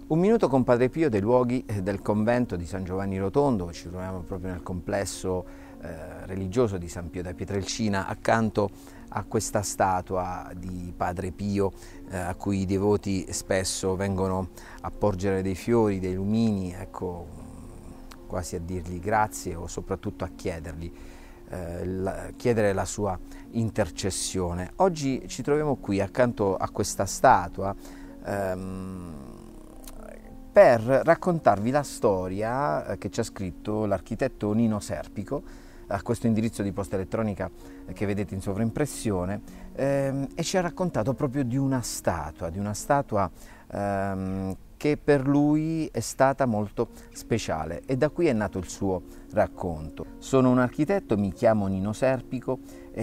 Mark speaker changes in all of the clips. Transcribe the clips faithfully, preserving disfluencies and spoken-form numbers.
Speaker 1: Un minuto con Padre Pio dei luoghi del convento di San Giovanni Rotondo. Ci troviamo proprio nel complesso eh, religioso di San Pio da Pietrelcina, accanto a questa statua di Padre Pio eh, a cui i devoti spesso vengono a porgere dei fiori, dei lumini, ecco, quasi a dirgli grazie o soprattutto a chiedergli, eh, la, chiedere la sua intercessione. Oggi ci troviamo qui accanto a questa statua ehm, per raccontarvi la storia che ci ha scritto l'architetto Nino Serpico a questo indirizzo di posta elettronica che vedete in sovraimpressione, ehm, e ci ha raccontato proprio di una statua, di una statua ehm, che per lui è stata molto speciale, e da qui è nato il suo racconto. Sono un architetto, mi chiamo Nino Serpico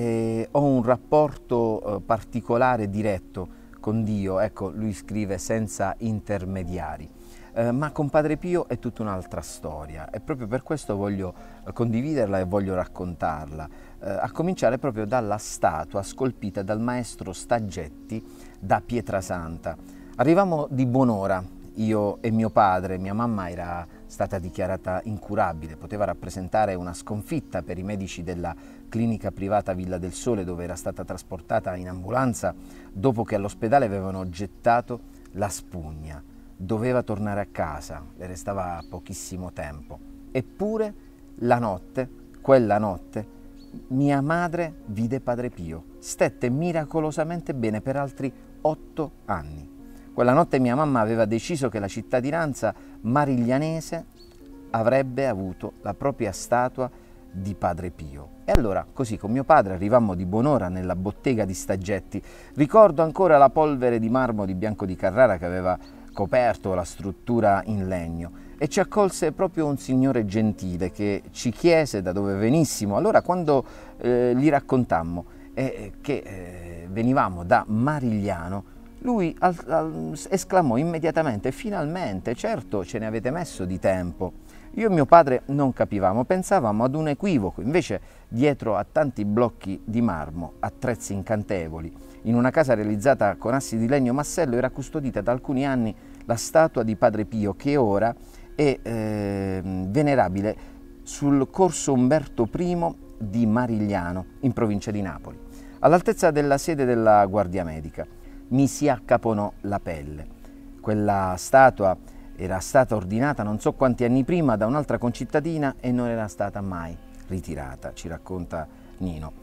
Speaker 1: e ho un rapporto eh, particolare, diretto con Dio, ecco, lui scrive senza intermediari. Eh, ma con Padre Pio è tutta un'altra storia e proprio per questo voglio condividerla e voglio raccontarla, eh, a cominciare proprio dalla statua scolpita dal maestro Staggetti da Pietrasanta. Arrivammo di buon'ora, io e mio padre. Mia mamma era stata dichiarata incurabile, poteva rappresentare una sconfitta per i medici della clinica privata Villa del Sole, dove era stata trasportata in ambulanza dopo che all'ospedale avevano gettato la spugna. Doveva tornare a casa, le restava pochissimo tempo. Eppure la notte, quella notte, mia madre vide Padre Pio. Stette miracolosamente bene per altri otto anni. Quella notte mia mamma aveva deciso che la cittadinanza mariglianese avrebbe avuto la propria statua di Padre Pio. E allora, così con mio padre arrivammo di buon'ora nella bottega di Staggetti. Ricordo ancora la polvere di marmo di Bianco di Carrara che aveva coperto la struttura in legno, e ci accolse proprio un signore gentile che ci chiese da dove venissimo. Allora, quando eh, gli raccontammo eh, che eh, venivamo da Marigliano, lui al, al, esclamò immediatamente: finalmente, certo, ce ne avete messo di tempo. Io e mio padre non capivamo, pensavamo ad un equivoco, invece dietro a tanti blocchi di marmo, attrezzi incantevoli, in una casa realizzata con assi di legno massello, era custodita da alcuni anni la statua di Padre Pio, che ora è eh, venerabile sul corso Umberto primo di Marigliano, in provincia di Napoli, all'altezza della sede della Guardia Medica. Mi si accaponò la pelle. Quella statua era stata ordinata non so quanti anni prima da un'altra concittadina e non era stata mai ritirata, ci racconta Nino.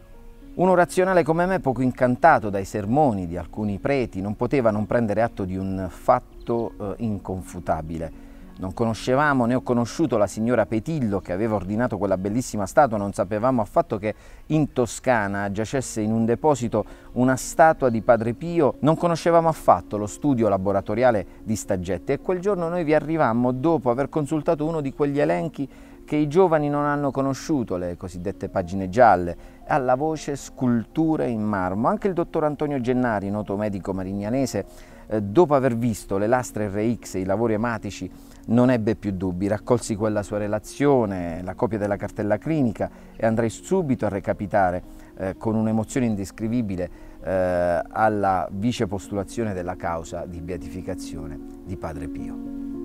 Speaker 1: Uno razionale come me, poco incantato dai sermoni di alcuni preti, non poteva non prendere atto di un fatto eh, inconfutabile. Non conoscevamo, né ho conosciuto la signora Petillo che aveva ordinato quella bellissima statua, non sapevamo affatto che in Toscana giacesse in un deposito una statua di Padre Pio, non conoscevamo affatto lo studio laboratoriale di Staggetti, e quel giorno noi vi arrivammo dopo aver consultato uno di quegli elenchi che i giovani non hanno conosciuto, le cosiddette pagine gialle, alla voce sculture in marmo. Anche il dottor Antonio Gennari, noto medico marignanese, eh, dopo aver visto le lastre R X e i lavori ematici, non ebbe più dubbi. Raccolsi quella sua relazione, la copia della cartella clinica, e andrei subito a recapitare eh, con un'emozione indescrivibile eh, alla vicepostulazione della causa di beatificazione di Padre Pio.